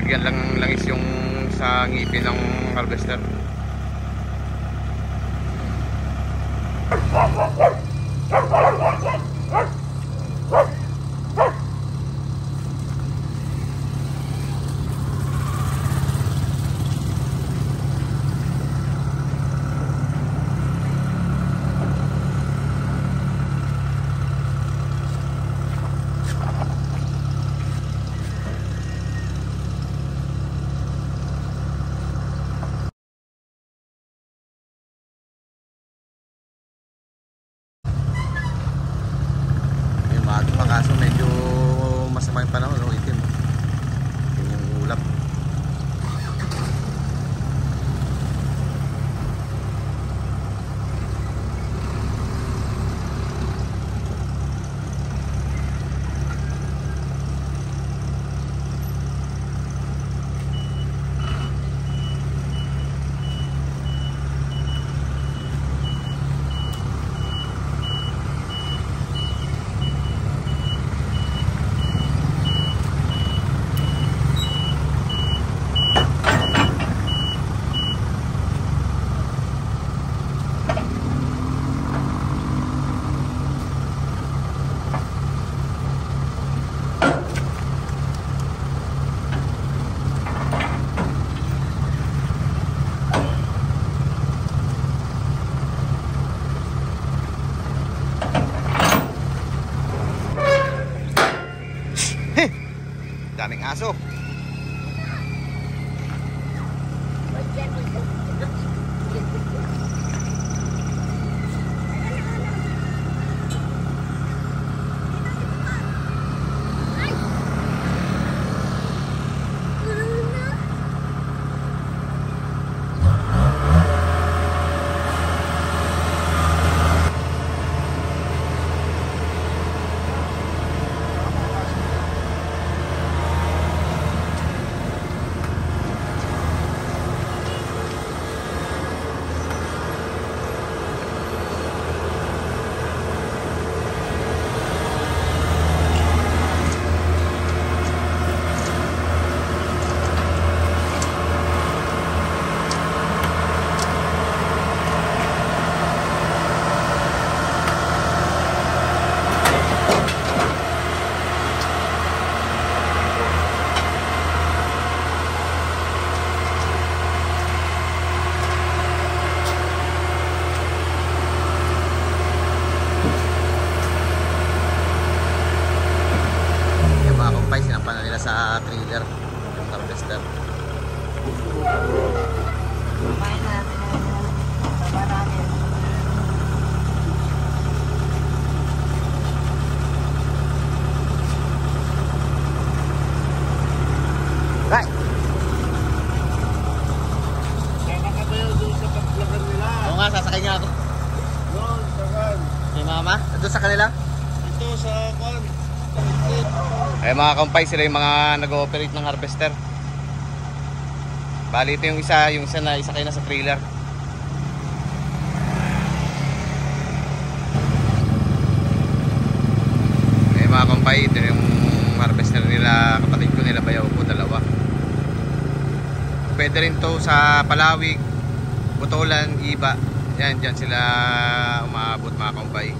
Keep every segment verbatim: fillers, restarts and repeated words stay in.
lalagyan lang ng langis yung sa ngipin ng harvester. Kaso medyo masama yung panahon, no? Itim. Itim yung ulap. Daming aso. Sa trailer yung harvester. Right. Oo nga, sasakay nga ako. Doon, saan? Kay mama? Doon sa kanila? Ito sa kwan. Eh mga kampay, sila yung mga nag-ooperate ng harvester. Bali ito yung isa, yung isa na isakay na sa trailer. Eh mga kampay, ito yung harvester nila, kapatid ko nila bayaw ko, dalawa. Pwede rin to sa Palawig, Botolan, Iba. Yan, dyan sila umaabot mga kampay.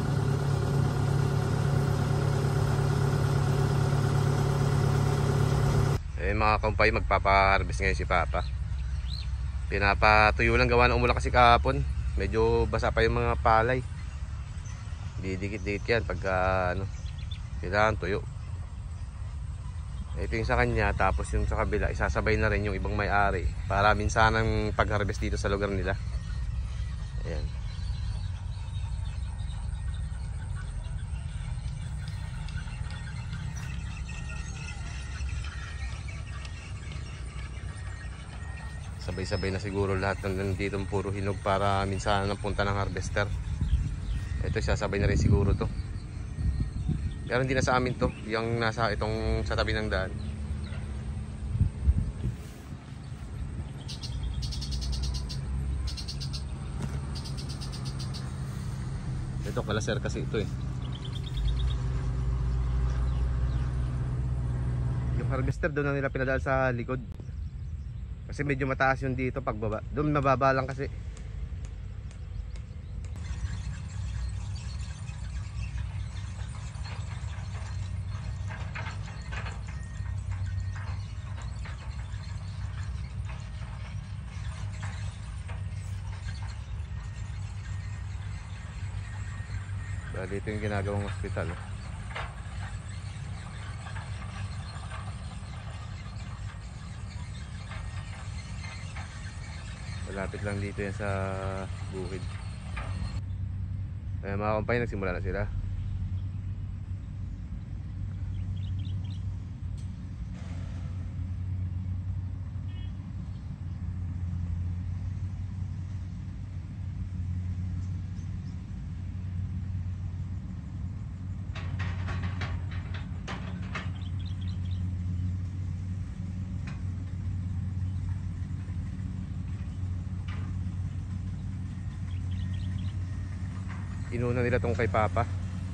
Eh mga kampay, magpapa-harvest ngayon si Papa. Pinapatuyo lang, gawa ng umulan kasi kahapon. Medyo basa pa yung mga palay. Didikit-dikit yan pagka ano, kailangan tuyo. Ito yung sa kanya, tapos yung sa kabila isasabay na rin yung ibang may-ari para minsanang pag-harvest dito sa lugar nila. Ayan. Sabay-sabay na siguro lahat ng nandito puro hinog para minsan napunta ng harvester. Ito sasabay na rin siguro to. Pero hindi na sa amin to, yung nasa itong sa tabi ng daan. Ito kalaser kasi ito eh. Yung harvester doon na nila pinadaan sa likod. Kasi medyo mataas yung dito pagbaba. Doon mababa lang kasi. So, dito yung ginagawang hospital. Oh. Malapit lang dito yan sa bukid. Kaya mga kumpay, nagsimula na sila. Inuna nila tong kay Papa.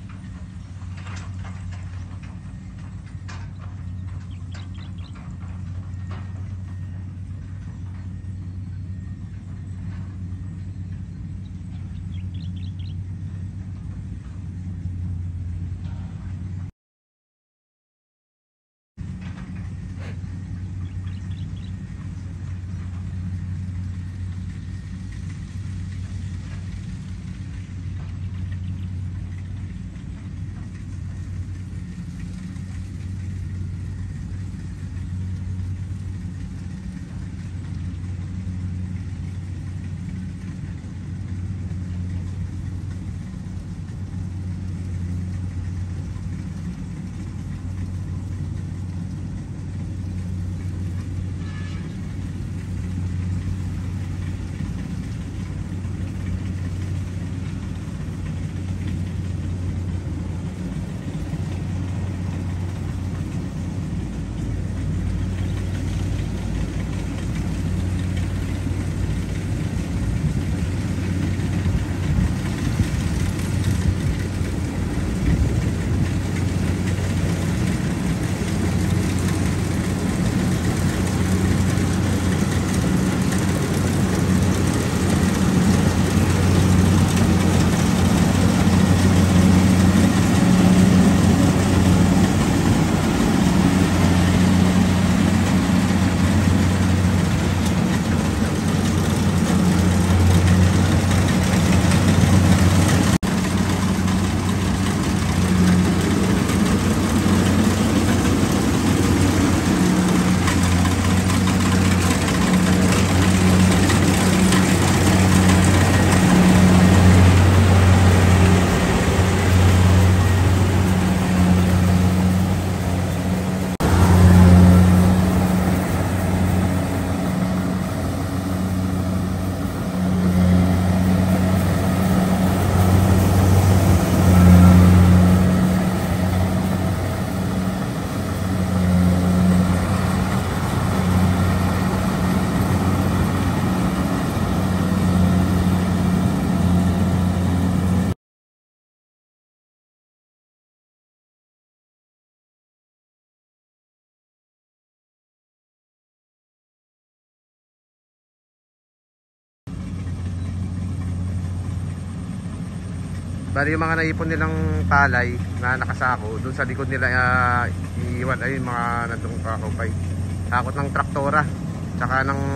Bali yung mga naipon nilang palay na nakasako, doon sa likod nila uh, iiwan. Ayun mga nandong kakupay. Takot ng traktora tsaka ng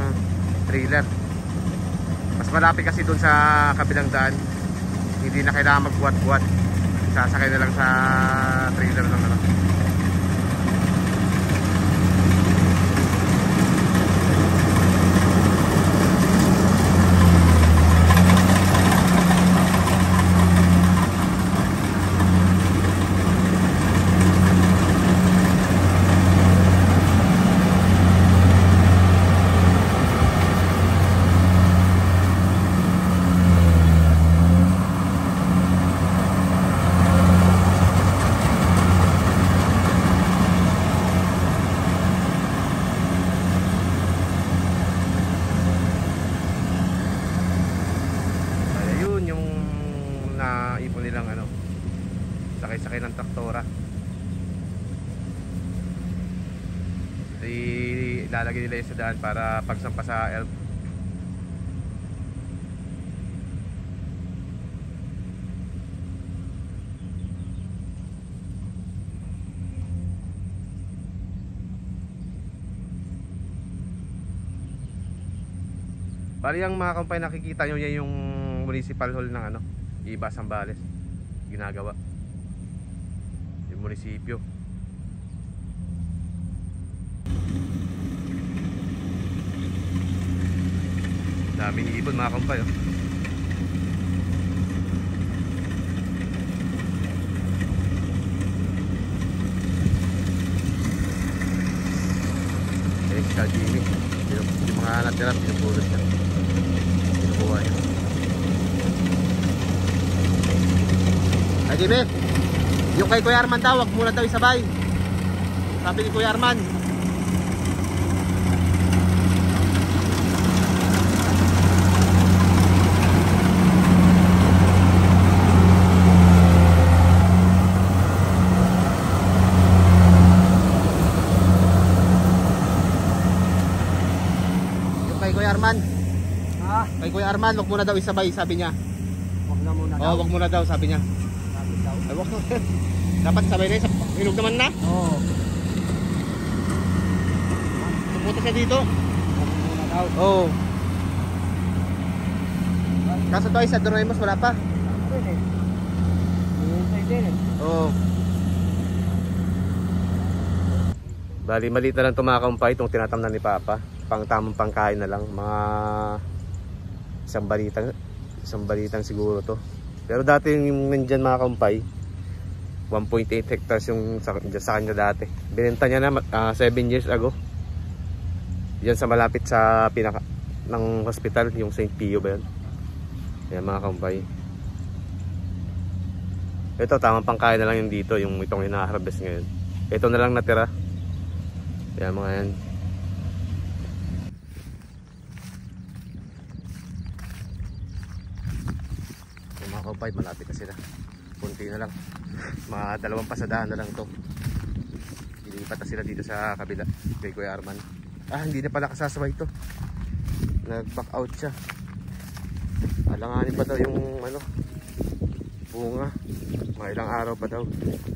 trailer. Mas malapit kasi doon sa kabilang daan. Hindi na kailangan magbuhat-buhat. Sasakay na lang sa trailer ng ano. Naipon nilang ano, sakay-sakay ng traktora. ilalagay nila yung sa daan para pagsampa sa elf. Bali yung mga kampay nakikita nyo, yan yung municipal hall ng ano, Iba Zambales ginagawa yung munisipyo. Daming ibon mga kampay oh. Eh, si Jimmy yung, yung mga natira pinupulot niya, pinukuha niya. Ay Jimmy, yung kay Kuya Arman daw, wag muna daw isabay, sabi ni Kuya Arman. Kay Kuya Arman. Ah, Kay Kuya Arman, wag muna daw isabay, sabi niya. wag na muna daw. Oo, wag muna daw, sabi niya. Sabi daw. Ay, wag. Dapat sabay na, hinog naman na. Oo. Pupunta siya dito. Wag muna daw. Oo. Kaso to ay sa Doraemon wala pa. Pwede. Hintay din eh. Oo. Bali, maliit na lang tumakampay itong tinatamnan ni Papa. Pang tamang pangkain na lang, mga isang balitang isang balitang siguro to. Pero dati yung nandyan mga kampay, one point eight hectares yung sa, sa kanya dati. Binenta niya na uh, seven years ago. Diyan sa malapit sa pinaka ng hospital, yung Saint Pio ba yun? Yan mga kampay. Ito tamang pangkain na lang yung dito, yung itong hina-harvest ngayon. Ito na lang natira. Yan mga yan. Kampay, malapit na sila. Punti na lang. Mga dalawang pasadahan na lang to. Ilipat na sila dito sa kabila kay Kuya Arman. Ah, hindi na pala kasasabay to. Nag-back out siya. Alanganin pa daw yung ano, bunga. Mga ilang araw pa daw.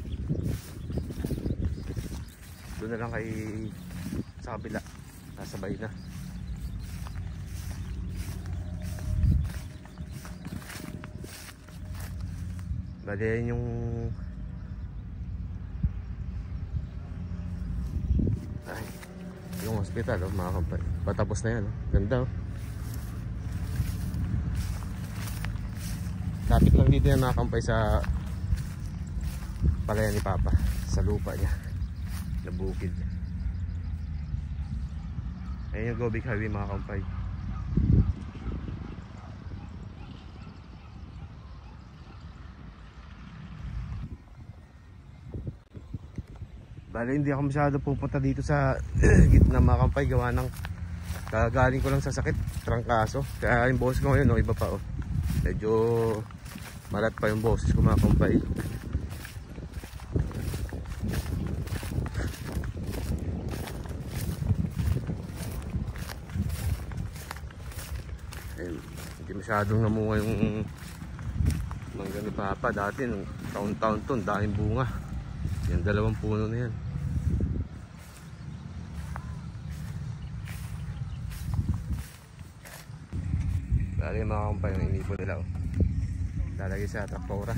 Doon na lang kay sa kabila. Sasabay na. Bali yan yung ay, yung hospital oh, mga kampay. Patapos na yan oh. Ganda oh. Lapit lang dito yan mga kampay sa palayan ni Papa, sa lupa niya na bukid. Ayan yung Go Big Highway mga kampay. Bale, hindi ako masyado pupunta dito sa gitna mga kampay, gawa ng kagaling ko lang sa sakit, trangkaso. Kaya yung boses ko ngayon, no, iba pa oh. Medyo malat pa yung boses ko mga kampay. Ayun, hindi masyadong namunga yung mangga ni Papa. Dati, taon-taon to, daming bunga. Yung dalawang puno na yan. Bali mga kampay, yung inipon nila oh. Lalagay sa traktora.